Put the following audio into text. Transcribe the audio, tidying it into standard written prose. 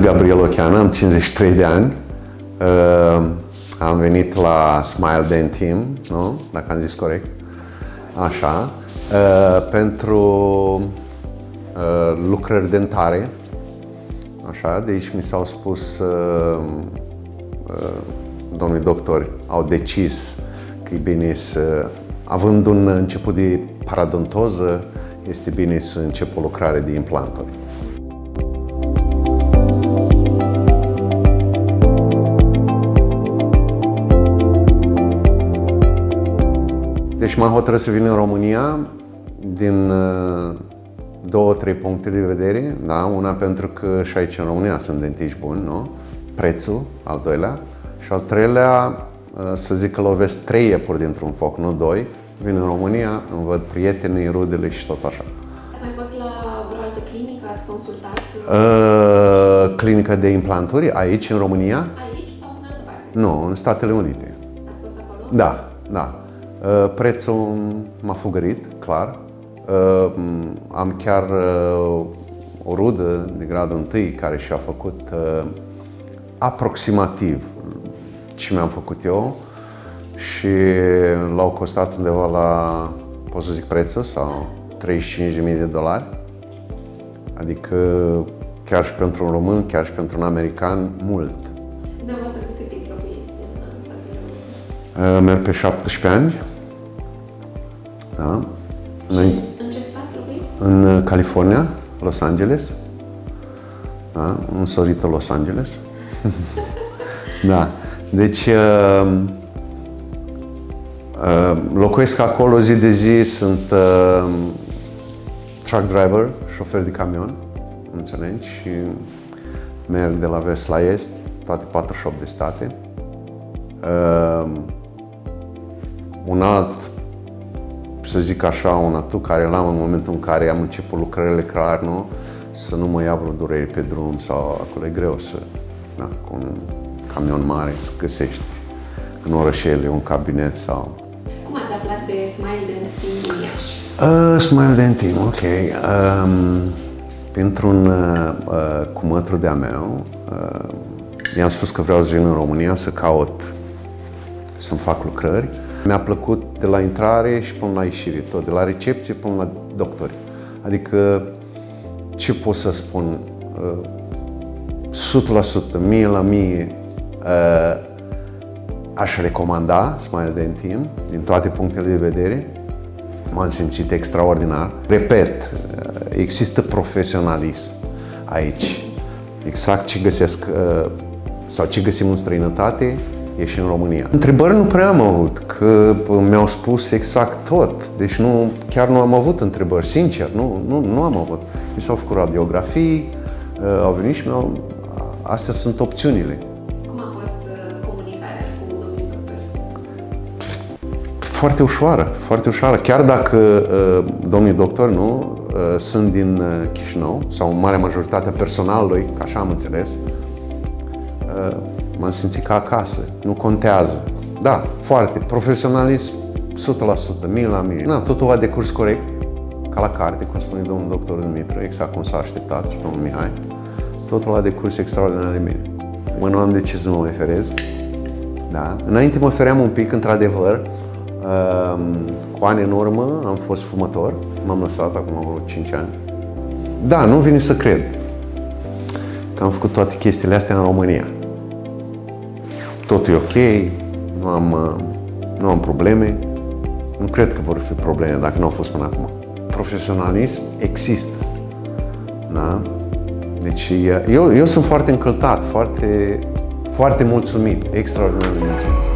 Gabriel Ocheană, am 53 de ani. Am venit la Smile Dent Team, nu? Dacă am zis corect. Așa. Pentru lucrări dentare. Așa, de aici mi s-au spus domnii doctori, au decis că e bine să, având un început de paradontoză, este bine să încep o lucrare de implanturi. Deci m-am hotărât să vin în România din două-trei puncte de vedere. Da? Una pentru că și aici în România sunt dentiști buni, nu? Prețul, al doilea. Și al treilea, să zic că lovesc 3 iepuri dintr-un foc, nu 2. Vin în România, îmi văd prietenii, rudele și tot așa. Ați mai fost la vreo altă clinică? Ați consultat? Clinica de implanturi, aici în România? Aici sau în altă parte? Nu, în Statele Unite. Ați fost acolo? Da, da. Prețul m-a fugărit, clar. Am chiar o rudă de gradul 1 care și-a făcut aproximativ ce mi-am făcut eu și l-au costat undeva la, pot să zic prețul, sau $35.000. Adică chiar și pentru un român, chiar și pentru un american, mult. De vârstă de cât timp locuiți în Statele Unite? Merg pe 17 ani. Da. În ce stat locuiți? În California, Los Angeles. Da, însorită Los Angeles. Da. Deci locuiesc acolo zi de zi, sunt truck driver, șofer de camion, înțelegi, și merg de la vest la est, toate 48 de state. Un alt, să zic așa, un atu care l-am în momentul în care am început lucrările, clar, nu? Să nu mă ia vreo durere pe drum sau acolo e greu să, da, cu un camion mare să găsești în orășele un cabinet sau... Cum ați aflat de Smile Dent Team în Iași? Smile Dent Team, ok. Pentru un cumătru de-a meu, i-am spus că vreau să vin în România să caut, să-mi fac lucrări. Mi-a plăcut de la intrare și până la ieșire, tot, de la recepție până la doctori. Adică, ce pot să spun, 100%, 1000 la 1000, aș recomanda Smile Dent Team din toate punctele de vedere. M-am simțit extraordinar. Repet, există profesionalism aici. Exact ce găsesc sau ce găsim în străinătate e și în România. Întrebări nu prea am avut, că mi-au spus exact tot. Deci nu, chiar nu am avut întrebări, sincer, nu am avut. Mi s-au făcut radiografii, au venit și astea sunt opțiunile. Cum a fost comunicarea cu domnii doctori? Foarte ușoară, foarte ușoară. Chiar dacă domnii doctori nu sunt din Chișinău, sau marea majoritate a personalului, așa am înțeles, m-am simțit ca acasă, nu contează. Da, foarte, profesionalism 100%, 1000 la 1000. Da, totul a decurs corect, ca la carte, cum spune domnul doctor Dumitru, exact cum s-a așteptat și domnul Mihai. Totul a decurs extraordinar de bine. Mă, nu am de ce să mă mai ferez. Da. Înainte mă feream un pic, într-adevăr. Cu ani în urmă am fost fumător, m-am lăsat acum vreo 5 ani. Da, nu vine să cred că am făcut toate chestiile astea în România. Totul e ok, nu am probleme. Nu cred că vor fi probleme dacă nu au fost până acum. Profesionalism există. Da? Deci eu sunt foarte încântat, foarte mulțumit, extraordinar de mulțumit.